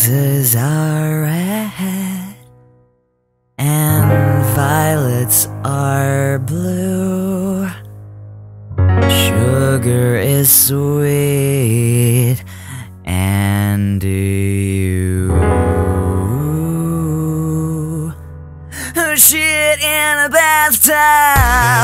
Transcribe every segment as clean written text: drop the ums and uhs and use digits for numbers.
roses are red and violets are blue. Sugar is sweet, and you shit in a bathtub.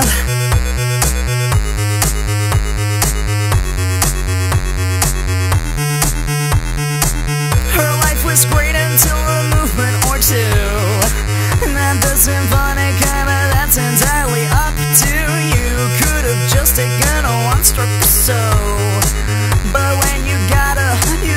Her life was great until a movement or two. Not the symphonic kind, but that's entirely up to you. Could have just taken a one stroke or so, but when you gotta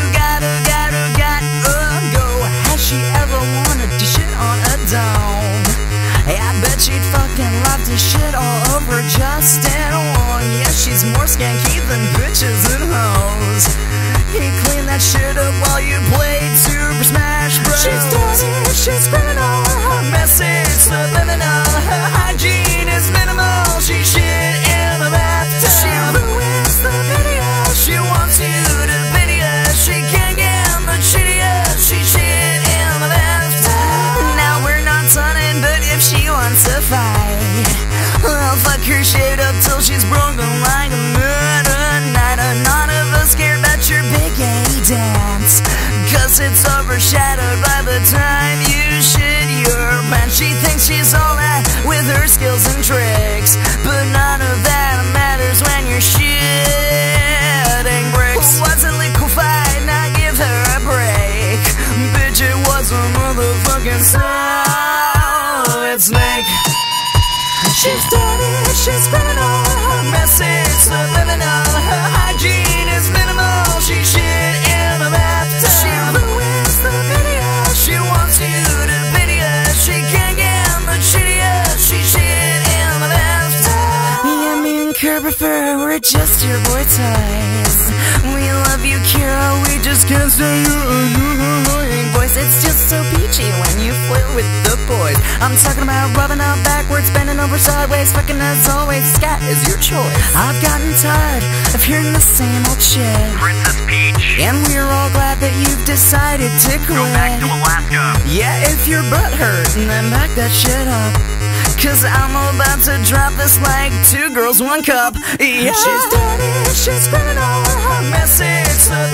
go. Has she ever wanted to shit on a dome? I bet she'd fucking love to shit all over Justin Wong. Yeah, she's more skanky than bitches and hoes. He cleaned that shit up while you played Super Smash Bros. She's dirty, she's criminal, her message subliminal. Her hygiene is minimal, she shit in the bathtub. She ruins the video, she wants you to video. She can't get much shittier, she shit in the bathtub. Now we're not sunning, but if she wants to fight, I'll fuck her shit up till she's broken like a murder night. None of us care about your big A dance, cause it's overshadowed by the time you shit your pants. She thinks she's all that with her skills and tricks, but none of that matters when you're shitting bricks. Wasn't liquefied, now give her a break. Bitch, it was a motherfucking solid snake. She's dirty, she's criminal, her message subliminal. Her hygiene is minimal, she shit in the bathtub. She ruins the video, she wants you to video. She can't get much shittier, she shit in the bathtub. Yeah, me and Kurt prefer, we're just your boy toys. We love you, Kira, we just can't say you're annoying voice. It's just so peachy when you flirt with the boys. I'm talking about rubbing up backwards, bending over sideways, fucking as always. Scat is your choice. I've gotten tired of hearing the same old shit, Princess Peach. and we're all glad that you've decided to quit. Go back to Alaska. Yeah, if your butt hurt, then back that shit up, cause I'm about to drop this like 2 girls, 1 cup. Yeah. She's dirty, she's criminal, her message